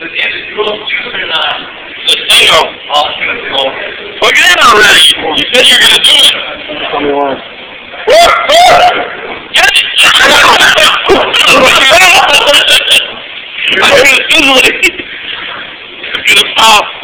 Look at it already. You said you were going to do it. Tell me why. Get it! You're going to pop.